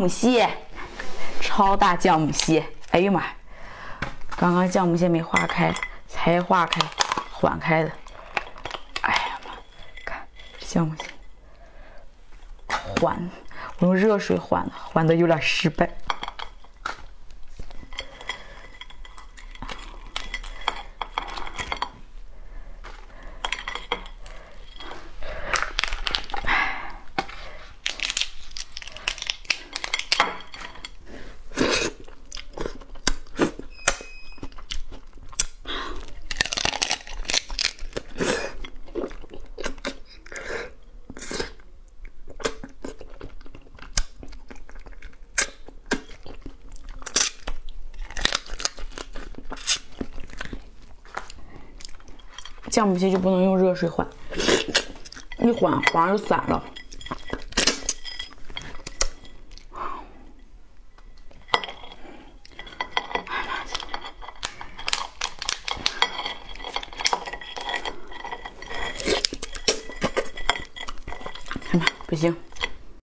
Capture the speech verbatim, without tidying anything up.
母蟹，超大酵母蟹！哎呀妈！刚刚酵母蟹没化开，才化开，缓开的。哎呀妈！看酵母蟹，缓，我用热水缓的，缓的有点失败。 酵母蟹就不能用热水缓，一缓黄就散了。看吧，不行。